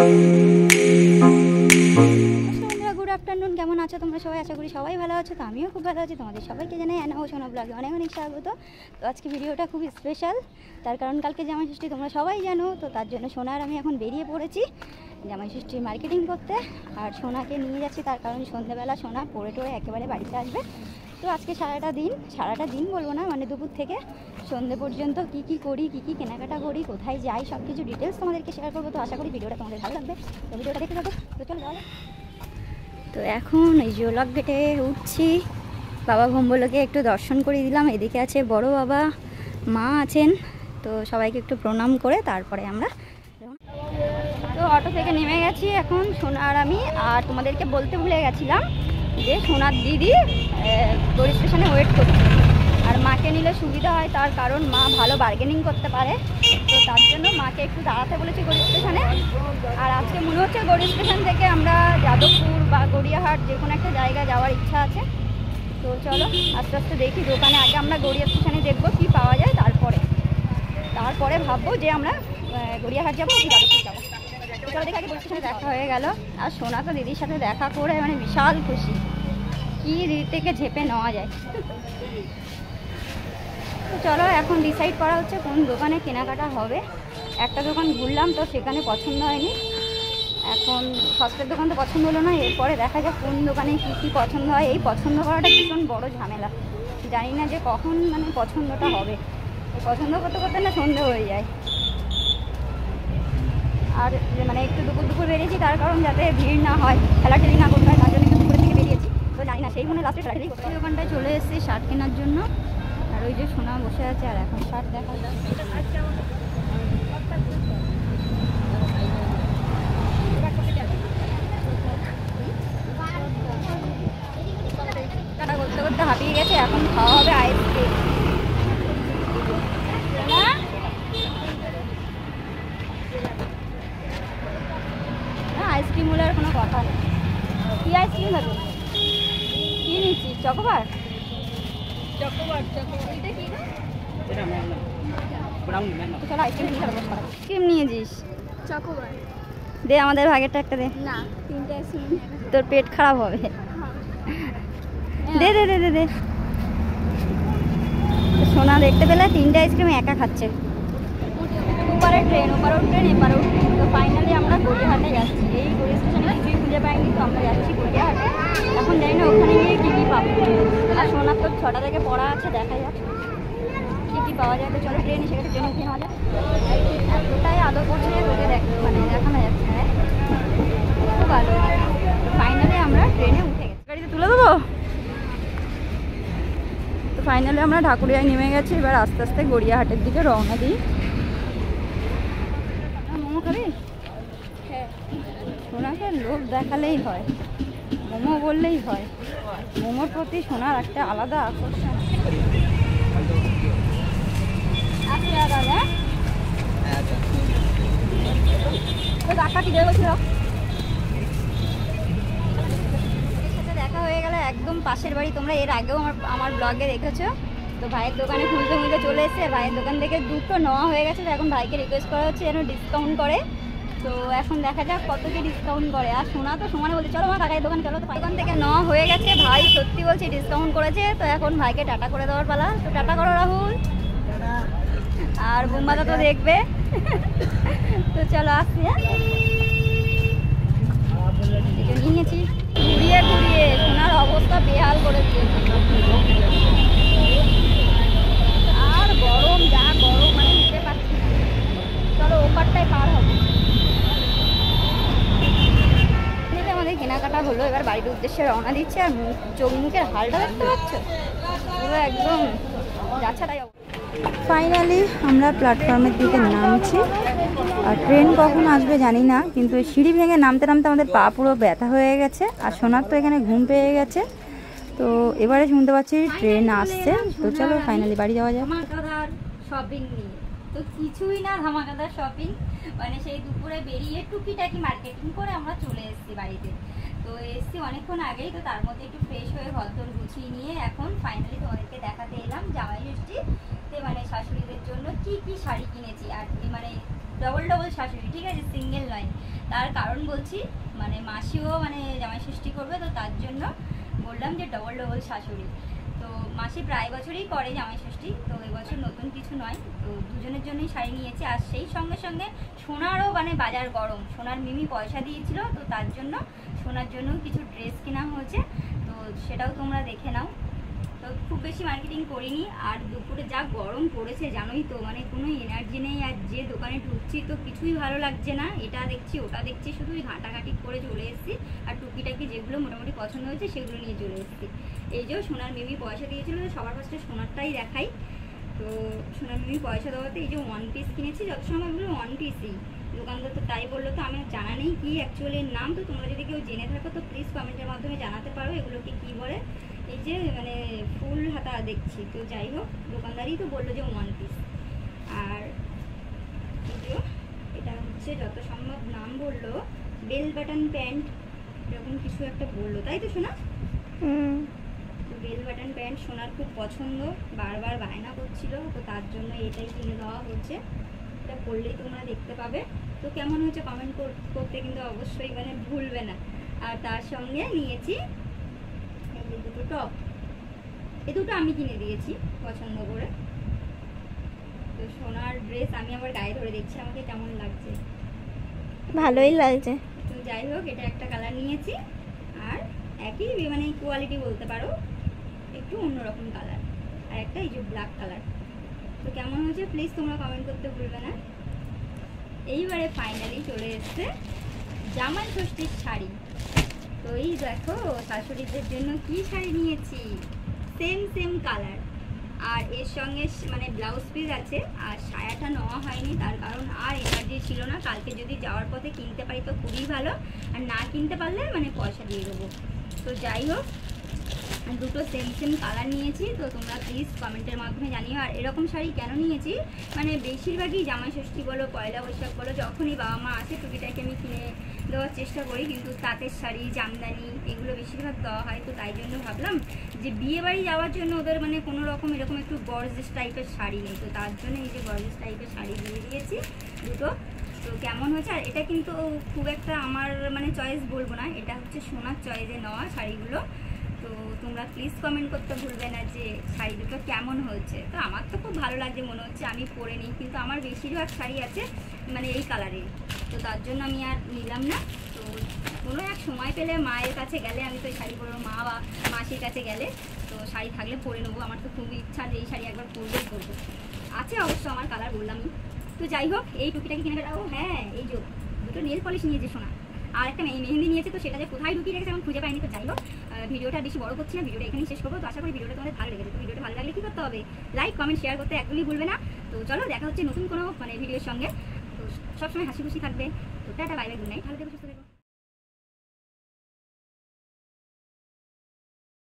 Good afternoon, কেমন আছো তোমরা সবাই? আশা করি সবাই ভালো আছো। তো আমিও খুব ভালো আছি। তোমাদের সবাইকে জানাই অ্যানা ও সোনা ব্লগে অনেক অনেক স্বাগত। তো আজকে ভিডিওটা খুব স্পেশাল, তার কারণ কালকে জামাই ষষ্ঠী তোমরা সবাই জানো। তো তার জন্য সোনার আমি এখন বেরিয়ে পড়েছি জামাই ষষ্ঠীর মার্কেটিং করতে। আর সোনাকে নিয়ে যাচ্ছি তার কারণ সন্ধ্যাবেলা সোনা পড়ে টোড়ে একেবারে বাড়িতে আসবে। তো আজকে সারাটা দিন বলবো না, মানে দুপুর থেকে সন্ধ্যে পর্যন্ত কি কি করি, কি কি কেনাকাটা করি, কোথায় যাই, সব কিছু ডিটেলস তোমাদেরকে শেয়ার করবো। তো আশা করি ভিডিওটা তোমাদের ভালো লাগবে। তো ভিডিওটা দেখে যাবো। তো চলো যাওয়া। তো এখন এই জোলক গেটে উঠছি। বাবা ভম্বলকে একটু দর্শন করে দিলাম। এদিকে আছে বড় বাবা, মা আছেন। তো সবাইকে একটু প্রণাম করে তারপরে আমরা তো অটো থেকে নেমে গেছি এখন সোনা আর আমি। আর তোমাদেরকে বলতে ভুলে গেছিলাম যে সোনার দিদি গৌরী স্টেশনে ওয়েট করছে। আর মাকে নিলে সুবিধা হয়, তার কারণ মা ভালো বার্গেনিং করতে পারে। তো তার জন্য মাকে একটু দাঁড়াতে বলেছি গৌরী স্টেশনে। আর আজকে মনে হচ্ছে গৌরী স্টেশন থেকে আমরা যাদবপুর বা গড়িয়াহাট যে কোনো একটা জায়গায় যাওয়ার ইচ্ছা আছে। তো চলো আস্তে আস্তে দেখি দোকানে। আগে আমরা গড়িয়া স্টেশনে দেখবো কী পাওয়া যায়, তারপরে ভাববো যে আমরা গড়িয়াহাট যাবো কি যাদবপুর যাবো। তো চলো দেখি, আগে গৌরী স্টেশনে দেখা হয়ে গেল। আর সোনা তো দিদির সাথে দেখা করে মানে বিশাল খুশি, কি দিদি থেকে ঝেপে নেওয়া যায়। তো চলো এখন ডিসাইড করা হচ্ছে কোন দোকানে কেনাকাটা হবে। একটা দোকান ঘুরলাম, তো সেখানে পছন্দ হয়নি। এখন ফার্স্টের দোকান তো পছন্দ হলো না, এরপরে দেখা যাক কোন দোকানে কী কী পছন্দ হয়। এই পছন্দ করাটা ভীষণ বড় ঝামেলা, জানি না যে কখন মানে পছন্দটা হবে। পছন্দ করতে করতে না সন্ধে হয়ে যায়। আর মানে একটু দুপুর বেরিয়েছি, তার কারণ যাতে ভিড় না হয়, ঠেলাঠেলি না করতে হয়, তার জন্য একটু দুপুরের থেকে বেরিয়েছি। তো জানি না সেই মনে লাস্টে ঠেলাঠেলি করতে। দোকানটায় চলে এসেছি শার্ট কেনার জন্য। আর ওই যে সোনা বসে আছে, আর এখন শার্ট দেখা যাচ্ছে। করতে করতে হাঁপিয়ে গেছে। এখন খাওয়া হবে আইসক্রিম। আইসক্রিম হলে আর কোনো কথা নেই। কি আইসক্রিম হবে? কি নিচ্ছিস? চকোবার আইসক্রিম নিয়েছিস? চকোবার দে আমাদের ভাগেরটা একটা দে। না, তিনটে আইসক্রিম। তোর পেট খারাপ হবে। দে দে দে দে দে। সোনা দেখতে পেলে তিনটে আইসক্রিম একা খাচ্ছে। ওপারে ট্রেন, এপারেও ট্রেন। তো ফাইনালি আমরা গড়িয়াহাটে যাচ্ছি। এই গড়ি স্টেশনে কিছুই খুঁজে পাইনি, তো আমরা যাচ্ছি গড়িয়াহাটে। এখন জানি না ওখানে গিয়ে কী কী পাবো। আর সোনার তো 6টা থেকে পড়া আছে, দেখা যাক কী কী পাওয়া যায়। তো চলো ট্রেন এসে গেছে, ট্রেনে উঠে নেওয়া যায়। এতটাই আলো করছে তোকে দেখানো যাচ্ছে না, খুব আলো। ফাইনালি আমরা ট্রেনে উঠে গেছি। গাড়িতে তুলে দেবো। তো ফাইনালি আমরা ঢাকুরিয়ায় নেমে গেছি। এবার আস্তে আস্তে গড়িয়াহাটের দিকে রওনা দিই। মোমো খাবি? হ্যাঁ, সোনাকে লোভ দেখালেই হয়, মোমো বললেই হয়। মোমোর প্রতি সোনার একটা আলাদা আকর্ষণ। দেখা হয়ে গেল একদম পাশের বাড়ি। তোমরা এর আগেও আমার ব্লগে দেখেছো। তো ভাইয়ের দোকানে খুলতে চলে এসেছে। ভাইয়ের দোকান থেকে দুটো নেওয়া হয়ে গেছে। তো এখন ভাইকে রিকোয়েস্ট করা হচ্ছে যেন ডিসকাউন্ট করে। তো এখন দেখা যাক কত কি ডিসকাউন্ট করে। আর সোনা তো সমানে বলছে চলো আমার কাকাই দোকান চলো। তো দোকান থেকে নেওয়া হয়ে গেছে। ভাই সত্যি বলছি ডিসকাউন্ট করেছে। তো এখন ভাইকে টাটা করে দেওয়ার পালা। তো টাটা করো রাহুল। আর বোম্বাদা তো দেখবে। তো চলো আসছি। নিয়েছি ঘুরিয়ে সোনার অবস্থা বেহাল করে দিয়েছে। আর গরম, যা গরম মানে নিতে পারছি না। চলো ওপারটায় পার হবে। আমাদের কেনাকাটা হলো, এবার বাড়ির উদ্দেশ্যে রওনা দিচ্ছে। আর চোখ মুখের হালটা দেখতে পাচ্ছ, পুরো একদম যাচ্ছাটাই। ফাইনালি আমরা প্ল্যাটফর্মের দিকে নামছি। আর ট্রেন কখন আসবে জানি না, কিন্তু সিঁড়ি ভেঙে নামতে নামতে আমাদের পা পুরো ব্যথা হয়ে গেছে। আর সোনার তো এখানে ঘুম পেয়ে গেছে। তো এবারে শুনতে পাচ্ছি ট্রেন আসছে। তো চলো ফাইনালি বাড়ি যাওয়া যায়। ধামাকাদার শপিং নিয়ে তো কিছুই না, ধামাকাদার শপিং মানে সেই দুপুরে বেরিয়ে টুকিটাকি মার্কেটিং করে আমরা চলে এসেছি বাড়িতে। তো এসেছি অনেকক্ষণ আগেই। তো তার মধ্যে একটু ফ্রেশ হয়ে ঘর গুছিয়ে নিয়ে এখন ফাইনালি তোমাদেরকে দেখাতে এলাম জামাই ষষ্ঠী মানে শাশুড়িদের জন্য কি কি শাড়ি কিনেছি। আর মানে ডবল ডবল শাশুড়ি, ঠিক আছে, সিঙ্গেল নয়। তার কারণ বলছি, মানে মাসিও মানে জামাই ষষ্ঠী করবে, তো তার জন্য বললাম যে ডবল ডবল শাশুড়ি। তো মাসি প্রায় বছরই করে জামাই ষষ্ঠী, তো এবছর নতুন কিছু নয়, তো দুজনের জন্যই শাড়ি নিয়েছি। আর সেই সঙ্গে সঙ্গে সোনারও মানে বাজার গরম, সোনার মিমি পয়সা দিয়েছিল, তো তার জন্য সোনার জন্য কিছু ড্রেস কেনা হয়েছে, তো সেটাও তোমরা দেখে নাও। তো খুব বেশি মার্কেটিং করিনি। আর দুপুরে যা গরম পড়েছে জানোই তো, মানে কোনো এনার্জি নেই। আর যে দোকানে ঢুকছি তো কিছুই ভালো লাগছে না, এটা দেখছি ওটা দেখছি, শুধু ঘাঁটাঘাঁটি করে চলে এসেছি। আর টুকিটাকি যেগুলো মোটামুটি পছন্দ হয়েছে সেগুলো নিয়ে চলে এসেছি। এই যে সোনার মিমি পয়সা দিয়েছিল, সবার ফার্স্টে সোনারটাই দেখাই। তো সোনার মিমি পয়সা দেওয়াতে এই যে ওয়ান পিস কিনেছি, যত সময় এগুলো ওয়ান পিসই, দোকানদার তো তাই বললো। তো আমার জানা নেই কি অ্যাকচুয়ালি নাম, তো তোমরা যদি কেউ জেনে থাকো তো প্লিজ কমেন্টের মাধ্যমে জানাতে পারো এগুলোকে কী বলে। এই যে মানে ফুল হাতা দেখছি, তো যাই হোক দোকানদারই তো বললো যে ওয়ান পিস। আর এটা হচ্ছে যত সম্ভব নাম বললো বেল বাটন প্যান্ট, এরকম কিছু একটা বললো, তাই তো শোনা? বেল বাটন প্যান্ট সোনার খুব পছন্দ, বারবার বায়না করছিল, তো তার জন্য এটাই কিনে দেওয়া হচ্ছে। এটা পরলেই তোমরা দেখতে পাবে। তো কেমন হয়েছে কমেন্ট করতে কিন্তু অবশ্যই মানে ভুলবে না। আর তার সঙ্গে নিয়েছি এই যে দুটো টপ, এই দুটো আমি কিনে দিয়েছি পছন্দ করে। তো সোনার ড্রেস আমি আবার গায়ে ধরে দেখছি আমাকে কেমন লাগছে। ভালোই লাগছে। তো যাই হোক এটা একটা কালার নিয়েছি, আর একই মানে কোয়ালিটি বলতে পারো, একটু অন্যরকম কালার। আর একটা এই যে ব্ল্যাক কালার। তো কেমন হয়েছে প্লিজ তোমরা কমেন্ট করতে ভুলবে না। এইবারে ফাইনালি চলে এসছে জামাই ষষ্ঠীর শাড়ি। তো এই দেখো শাশুড়িদের জন্য কি শাড়ি নিয়েছি, সেম সেম কালার। আর এর সঙ্গে মানে ব্লাউজ পিস আছে। আর সায়াটা নেওয়া হয়নি, তার কারণ আর এনার্জি ছিল না। কালকে যদি যাওয়ার পথে কিনতে পারি তো খুবই ভালো, আর না কিনতে পারলে মানে পয়সা দিয়ে দেবো। তো যাই হোক দুটো সেম সেম কালার নিয়েছি, তো তোমরা প্লিজ কমেন্টের মাধ্যমে জানিও। আর এরকম শাড়ি কেন নিয়েছি, মানে বেশিরভাগই জামাই ষষ্ঠী বলো, পয়লা বৈশাখ বলো, যখনই বাবা মা আসে টুকিটাকে আমি কিনে দেওয়ার চেষ্টা করি, কিন্তু তাঁতের শাড়ি, জামদানি এগুলো বেশিরভাগ দেওয়া হয়। তো তাই জন্য ভাবলাম যে বিয়ে বাড়ি যাওয়ার জন্য ওদের মানে কোনো রকম এরকম একটু গর্জিয়াস টাইপের শাড়ি নেই, তো তার জন্য এই যে গর্জিয়াস টাইপের শাড়ি দিয়ে দিয়েছি দুটো। তো কেমন হয়েছে, আর এটা কিন্তু খুব একটা আমার মানে চয়েস বলবো না, এটা হচ্ছে সোনার চয়েসে নেওয়া শাড়িগুলো। তো তোমরা প্লিজ কমেন্ট করতে ভুলবে না যে শাড়ি দুটো কেমন হয়েছে। তো আমার তো খুব ভালো লাগছে, মনে হচ্ছে আমি পরে নিই, কিন্তু আমার বেশিরভাগ শাড়ি আছে মানে এই কালারের, তো তার জন্য আমি আর নিলাম না। তো কোনো এক সময় পেলে মায়ের কাছে গেলে, আমি তো এই শাড়ি পরবো, মা বা মাসির কাছে গেলে তো শাড়ি থাকলে পরে নেবো। আমার তো খুবই ইচ্ছা যে এই শাড়ি একবার পরবেই করবো, আছে অবশ্য আমার কালার বললামই। তো যাই হোক এই টুকিটাকে কিনে ফেলা। ও হ্যাঁ, এই যে দুটো নেল পলিশ নিয়েছে সোনা, আর একটা মেহেন্দি নিয়েছে, তো সেটা যে কোথায় ঢুকিয়ে রেখেছে এখন খুঁজে পাইনি। তো যাই হোক ভিডিওটা বেশি বড় করছি না, ভিডিওটা এখানেই শেষ করবো। তো আশা করি ভিডিওটা তোমাদের ভালো লেগেছে। তো ভিডিওটা ভালো লাগলে কী করতে হবে, লাইক কমেন্ট শেয়ার করতে একদমই ভুলবে না। তো চলো দেখা হচ্ছে নতুন কোনো মানে ভিডিওর সঙ্গে। তো সবসময় হাসি খুশি থাকবে। তো ta-ta, bye bye, good night, ভালো থেকো, সুস্থ থেকো।